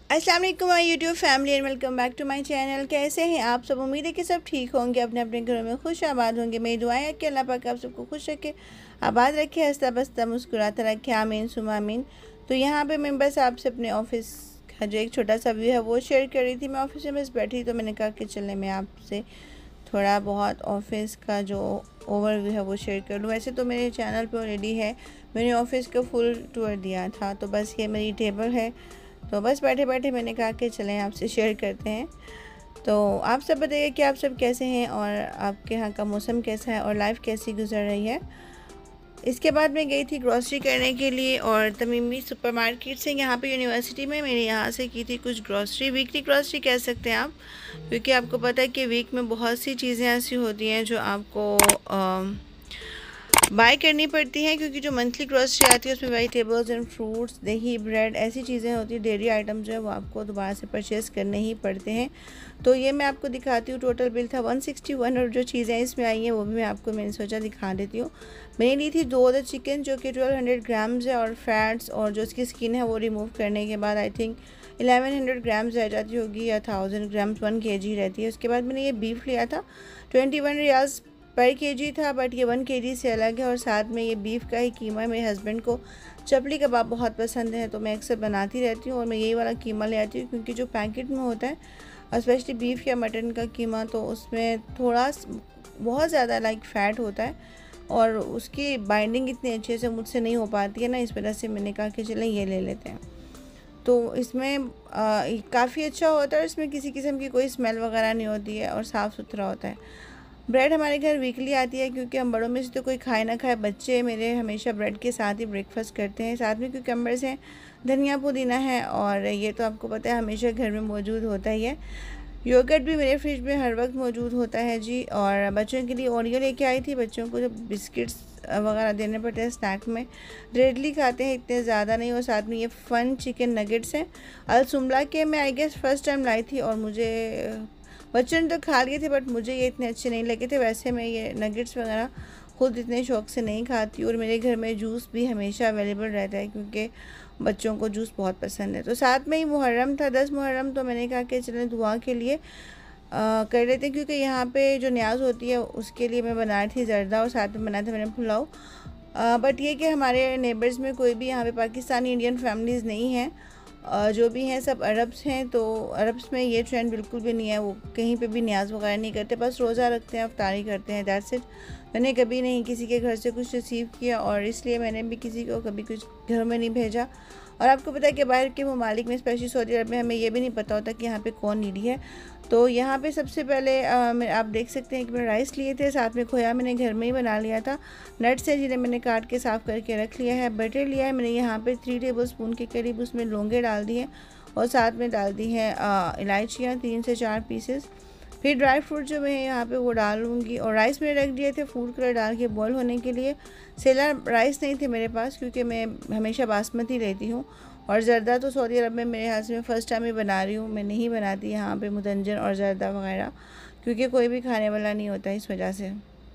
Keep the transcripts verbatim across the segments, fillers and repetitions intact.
अस्सलाम वालेकुम my YouTube family and welcome back to my channel. कैसे हैं आप सब? उम्मीद है कि सब ठीक होंगे, अपने अपने घरों में खुश आबाद होंगे। मेरी दुआएं है कि अल्लाह पाक आप सबको खुश रखे, आबाद रखे, हंसता बसता मुस्कुराता रखे। आमीन सुमा आमीन। तो यहाँ पे मैं बस आपसे अपने ऑफिस का जो एक छोटा सा व्यू है वो शेयर कर रही थी। मैं ऑफिस में बस बैठी तो मैंने कहा कि चले मैं आपसे थोड़ा बहुत ऑफिस का जो ओवरव्यू है वो शेयर कर लूँ। वैसे तो मेरे चैनल पे ऑलरेडी है, मैंने ऑफिस का फुल टूर दिया था। तो बस ये मेरी टेबल है, तो बस बैठे बैठे मैंने कहा कि चलें आपसे शेयर करते हैं। तो आप सब बताइए कि आप सब कैसे हैं और आपके यहाँ का मौसम कैसा है और लाइफ कैसी गुजर रही है। इसके बाद मैं गई थी ग्रॉसरी करने के लिए और तमीमी सुपरमार्केट से यहाँ पे यूनिवर्सिटी में मैंने यहाँ से की थी कुछ ग्रॉसरी, वीकली ग्रॉसरी कह सकते हैं आप, क्योंकि आपको पता है कि वीक में बहुत सी चीज़ें ऐसी होती हैं जो आपको आ, बाय करनी पड़ती हैं, क्योंकि जो मंथली ग्रॉसरी आती है उसमें वेजिटेबल्स एंड फ्रूट्स, दही, ब्रेड ऐसी चीज़ें होती हैं। डेयरी आइटम जो है वो आपको दोबारा से परचेज़ करने ही पड़ते हैं। तो ये मैं आपको दिखाती हूँ। टोटल बिल था वन सिक्सटी वन और जो चीज़ें इसमें आई हैं वो भी मैं आपको मैंने सोचा दिखा देती हूँ। मैंने ली थी दो अदर चिकन जो कि ट्वेल्व हंड्रेड ग्राम्स है और फैट्स और जो उसकी स्किन है वो रिमूव करने के बाद I think eleven hundred grams रह जाती होगी या थाउजेंड ग्राम्स वन के जी रहती है। उसके बाद मैंने ये बीफ लिया था, twenty one riyals per KG था, बट ये वन केजी से अलग है। और साथ में ये बीफ का ही कीमा है। मेरे हस्बैंड को चपली कबाब बहुत पसंद है तो मैं अक्सर बनाती रहती हूँ और मैं यही वाला कीमा ले आती हूँ, क्योंकि जो पैकेट में होता है स्पेशली बीफ या मटन का कीमा तो उसमें थोड़ा बहुत ज़्यादा लाइक फ़ैट होता है और उसकी बाइंडिंग इतनी अच्छे से मुझसे नहीं हो पाती है ना, इस वजह से मैंने कहा कि चलें ये ले लेते हैं। तो इसमें काफ़ी अच्छा होता है, इसमें किसी किस्म की कोई स्मेल वगैरह नहीं होती है और साफ़ सुथरा होता है। ब्रेड हमारे घर वीकली आती है, क्योंकि हम बड़ों में से तो कोई खाए ना खाए, बच्चे मेरे हमेशा ब्रेड के साथ ही ब्रेकफास्ट करते हैं। साथ में क्यूकम्बर्स हैं, धनिया पुदीना है और ये तो आपको पता है हमेशा घर में मौजूद होता ही है। योगर्ट भी मेरे फ्रिज में हर वक्त मौजूद होता है जी। और बच्चों के लिए ओरियो लेके आई थी। बच्चों को जब बिस्किट्स वगैरह देने पड़ते हैं स्नैक में, रेडली खाते हैं, इतने ज़्यादा नहीं। और साथ में ये फ़न चिकन नगेट्स हैं अलसुमला के, मैं आई गेस फर्स्ट टाइम लाई थी और मुझे बच्चों ने तो खा लिए थे बट मुझे ये इतने अच्छे नहीं लगे थे। वैसे मैं ये नगेट्स वगैरह खुद इतने शौक़ से नहीं खाती और मेरे घर में जूस भी हमेशा अवेलेबल रहता है, क्योंकि बच्चों को जूस बहुत पसंद है। तो साथ में ही मुहर्रम था, दस मुहर्रम, तो मैंने कहा कि चलें दुआ के लिए आ, कर लेते हैं, क्योंकि यहाँ पे जो न्याज होती है उसके लिए मैं बनाई थी जर्दा और साथ में बनाया था मैंने पुलाव। बट ये कि हमारे नेबर्स में कोई भी यहाँ पे पाकिस्तानी इंडियन फैमिलीज़ नहीं हैं, जो भी हैं सब अरब्स हैं। तो अरब्स में ये ट्रेंड बिल्कुल भी नहीं है, वो कहीं पे भी न्याज वगैरह नहीं करते, बस रोज़ा रखते हैं, अफ्तारी करते हैं, दैट्स इट। मैंने कभी नहीं किसी के घर से कुछ रिसीव किया और इसलिए मैंने भी किसी को कभी कुछ घर में नहीं भेजा। और आपको पता है कि बाहर के ममालिक में स्पेशली सऊदी अरब में हमें ये भी नहीं पता होता कि यहाँ पे कौन नीडी है। तो यहाँ पे सबसे पहले आ, मैं आप देख सकते हैं कि मैंने राइस लिए थे, साथ में खोया मैंने घर में ही बना लिया था, नट्स हैं जिन्हें मैंने काट के साफ़ करके रख लिया है, बटर लिया है मैंने यहाँ पे थ्री टेबल स्पून के करीब, उसमें लौंगे डाल दिए और साथ में डाल दी हैं इलायचियाँ तीन से चार पीसेस। फिर ड्राई फ्रूट जो मैं यहाँ पे वो डालूँगी और राइस मैंने रख दिए थे फूड कलर डाल के बॉईल होने के लिए। सेला राइस नहीं थे मेरे पास, क्योंकि मैं हमेशा बासमती लेती हूँ और जर्दा तो सऊदी अरब में मेरे हाथ में फ़र्स्ट टाइम ही बना रही हूँ, मैं नहीं बनाती यहाँ पे मुदंजन और जर्दा वगैरह, क्योंकि कोई भी खाने वाला नहीं होता इस वजह से।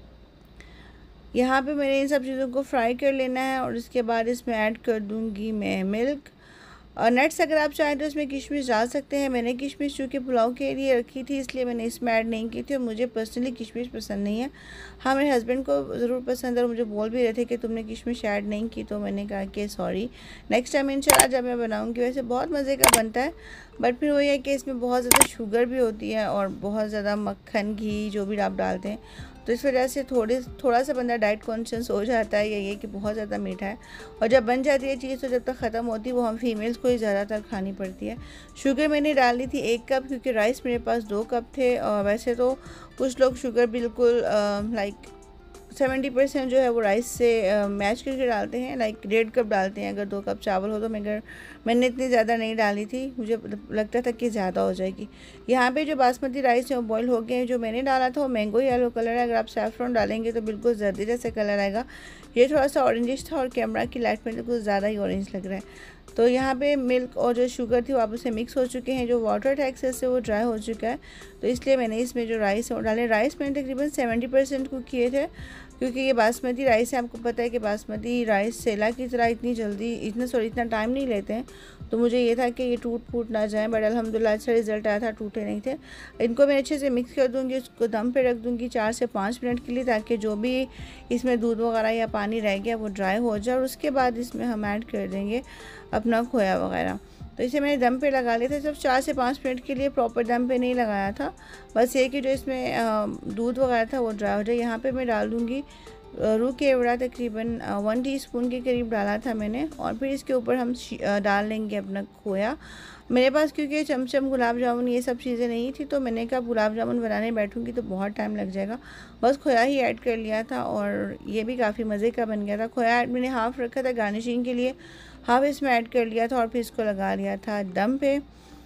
यहाँ पे मैंने इन सब चीज़ों को फ्राई कर लेना है और इसके बाद इसमें ऐड कर दूँगी मैं मिल्क और नट्स। अगर आप चाहें तो इसमें किशमिश डाल सकते हैं। मैंने किशमिश चूँकि पुलाव के लिए रखी थी इसलिए मैंने इसमें ऐड नहीं की थी और मुझे पर्सनली किशमिश पसंद नहीं है। हाँ, मेरे हस्बैंड को ज़रूर पसंद है और मुझे बोल भी रहे थे कि तुमने किशमिश ऐड नहीं की, तो मैंने कहा कि सॉरी, नेक्स्ट टाइम इंशाल्लाह जब मैं बनाऊँगी। वैसे बहुत मज़े का बनता है, बट फिर वही है कि इसमें बहुत ज़्यादा शुगर भी होती है और बहुत ज़्यादा मक्खन घी जो भी आप डालते हैं, तो इस वजह से थोड़े थोड़ा सा बंदा डाइट कॉन्शियस हो जाता है, या ये कि बहुत ज़्यादा मीठा है। और जब बन जाती है चीज़ तो जब तक ख़त्म होती है वो हम फीमेल्स को ही ज़्यादातर खानी पड़ती है। शुगर मैंने डाली थी एक कप, क्योंकि राइस मेरे पास दो कप थे। और वैसे तो कुछ लोग शुगर बिल्कुल लाइक सेवेंटी परसेंट जो है वो राइस से मैच करके डालते हैं, लाइक डेढ़ कप डालते हैं अगर दो कप चावल हो तो। मगर मैंने इतनी ज़्यादा नहीं डाली थी, मुझे लगता था कि ज़्यादा हो जाएगी। यहाँ पे जो बासमती राइस है वो बॉईल हो गए हैं। जो मैंने डाला था वो मैंगो येलो कलर है, अगर आप सैफ़रॉन डालेंगे तो बिल्कुल जर्दी जैसा कलर आएगा। ये थोड़ा सा ऑरेंजिश था और कैमरा की लाइट में तो कुछ ज़्यादा ही ऑरेंज लग रहा है। तो यहाँ पे मिल्क और जो शुगर थी वो आपस में मिक्स हो चुके हैं, जो वाटर था एक्सेस से वो ड्राई हो चुका है, तो इसलिए मैंने इसमें जो राइस है वो डाले। राइस मैंने तकरीबन सेवेंटी परसेंट कुक किए थे, क्योंकि ये बासमती राइस है। आपको पता है कि बासमती राइस सेला की तरह इतनी जल्दी इतना सॉरी इतना टाइम नहीं लेते हैं, तो मुझे ये था कि ये टूट फूट ना जाए, बट अल्हम्दुलिल्लाह अच्छा रिज़ल्ट आया था, टूटे नहीं थे। इनको मैं अच्छे से मिक्स कर दूँगी, उसको दम पे रख दूँगी चार से पाँच मिनट के लिए, ताकि जो भी इसमें दूध वगैरह या पानी रह गया वो ड्राई हो जाए। और उसके बाद इसमें हम ऐड कर देंगे अपना खोया वगैरह। तो इसे मैंने दम पे लगा लिया था, सिर्फ चार से पाँच मिनट के लिए, प्रॉपर दम पे नहीं लगाया था। बस ये कि जो इसमें दूध वगैरह था वो ड्राई हो जाए। यहाँ पे मैं डाल दूँगी रूह केवड़ा, तकरीबन वन टीस्पून के करीब डाला था मैंने। और फिर इसके ऊपर हम डाल लेंगे अपना खोया। मेरे पास क्योंकि चमचम गुलाब जामुन ये सब चीज़ें नहीं थी, तो मैंने कहा गुलाब जामुन बनाने बैठूंगी तो बहुत टाइम लग जाएगा, बस खोया ही ऐड कर लिया था और ये भी काफ़ी मज़े का बन गया था। खोया मैंने हाफ़ रखा था गार्निशिंग के लिए, हाफ़ इसमें ऐड कर लिया था और फिर इसको लगा लिया था दम पे।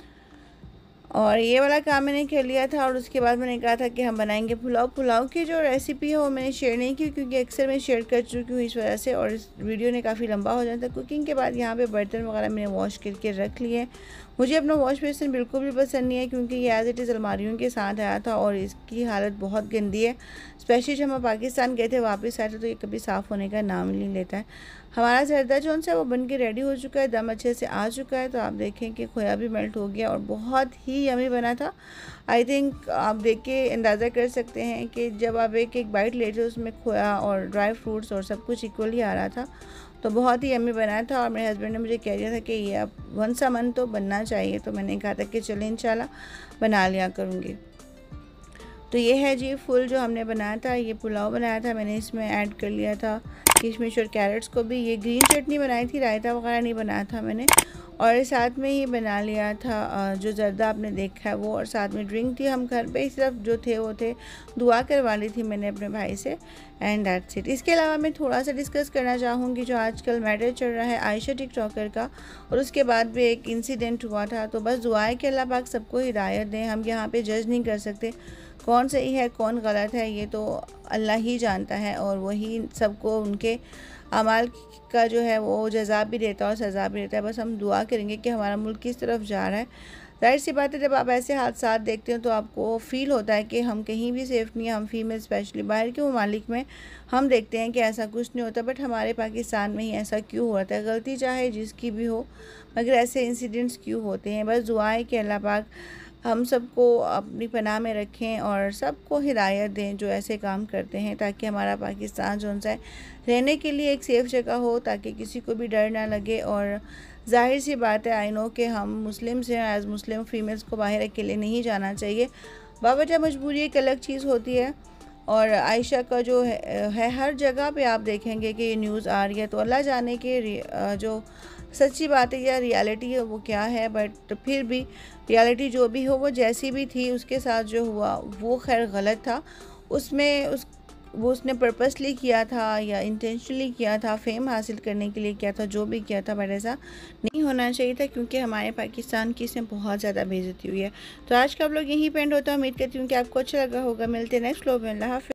और ये वाला काम मैंने कर लिया था। और उसके बाद मैंने कहा था कि हम बनाएंगे पुलाव। पुलाव की जो रेसिपी है वो मैंने शेयर नहीं की, क्योंकि अक्सर मैं शेयर कर चुकी हूँ इस वजह से, और इस वीडियो ने काफ़ी लंबा हो जाता है। कुकिंग के बाद यहाँ पे बर्तन वगैरह मैंने वॉश करके रख लिए। मुझे अपना वॉश बेसिन बिल्कुल भी पसंद नहीं है, क्योंकि ये एज इट इज़ अलमारियों के साथ आया था और इसकी हालत बहुत गंदी है। स्पेशली जब हम पाकिस्तान गए थे वापस आए थे तो ये कभी साफ़ होने का नाम ही नहीं लेता है। हमारा जर्दा जो सा वो बन के रेडी हो चुका है, दम अच्छे से आ चुका है। तो आप देखें कि खोया भी मेल्ट हो गया और बहुत ही यमी बना था। आई थिंक आप देख के अंदाज़ा कर सकते हैं कि जब आप एक एक बाइट लेते हो उसमें खोया और ड्राई फ्रूट्स और सब कुछ इक्वली आ रहा था, तो बहुत ही यमी बनाया था। और मेरे हस्बैंड ने मुझे कह दिया था कि ये अब वन सा मन तो बनना चाहिए, तो मैंने कहा था कि चलें इंशाल्लाह बना लिया करूँगी। तो ये है जी फुल जो हमने बनाया था, ये पुलाव बनाया था मैंने, इसमें ऐड कर लिया था किशमिश और कैरेट्स को भी। ये ग्रीन चटनी बनाई थी, रायता वगैरह नहीं बनाया था मैंने। और साथ में ही बना लिया था जो जर्दा आपने देखा है वो, और साथ में ड्रिंक थी। हम घर पे सिर्फ जो थे वो थे, दुआ करवा ली थी मैंने अपने भाई से, एंड दैट्स इट। इसके अलावा मैं थोड़ा सा डिस्कस करना चाहूँगी जो आजकल मैटर चल रहा है आयशा टिकटॉकर का, और उसके बाद भी एक इंसिडेंट हुआ था। तो बस दुआ है कि अल्लाह पाक सबको हिदायत दें। हम यहाँ पे जज नहीं कर सकते कौन सही है कौन गलत है, ये तो अल्लाह ही जानता है, और वही सबको उनके अमाल का जो है वो जज़ा भी देता है और सज़ा भी देता है। बस हम दुआ करेंगे कि हमारा मुल्क किस तरफ जा रहा है। जाहिर सी बात है, जब आप ऐसे हादसात देखते हो तो आपको फ़ील होता है कि हम कहीं भी सेफ़ नहीं है। हम फीमेल स्पेशली बाहर के ममालिक में हम देखते हैं कि ऐसा कुछ नहीं होता, बट हमारे पाकिस्तान में ही ऐसा क्यों हो रहा है। गलती चाहे जिसकी भी हो, मगर ऐसे इंसिडेंट्स क्यों होते हैं। बस दुआ है कि अल्लाह पाक हम सबको अपनी पनाह में रखें और सबको हिदायत दें जो ऐसे काम करते हैं, ताकि हमारा पाकिस्तान जो है रहने के लिए एक सेफ़ जगह हो, ताकि किसी को भी डर ना लगे। और जाहिर सी बात है, आई नो कि हम मुस्लिम्स हैं, एज़ मुस्लिम फ़ीमेल्स को बाहर अकेले नहीं जाना चाहिए। बावजह मजबूरी एक अलग चीज़ होती है। और आयशा का जो है, है हर जगह पे आप देखेंगे कि ये न्यूज़ आ रही है, तो अल्लाह जाने के जो सच्ची बात है या रियलिटी है वो क्या है, बट फिर भी रियलिटी जो भी हो वो जैसी भी थी, उसके साथ जो हुआ वो खैर गलत था। उसमें उस वो उसने पर्पसली किया था या इंटेंशनली किया था, फेम हासिल करने के लिए किया था, जो भी किया था, बट ऐसा नहीं होना चाहिए था, क्योंकि हमारे पाकिस्तान की इसमें बहुत ज़्यादा बेइज्जती हुई है। तो आज का आप लोग यहीं पे एंड होता है। उम्मीद करती हूँ कि आपको अच्छा लगा होगा। मिलते हैं नेक्स्ट व्लॉग में। अल्लाह हाफ़िज़।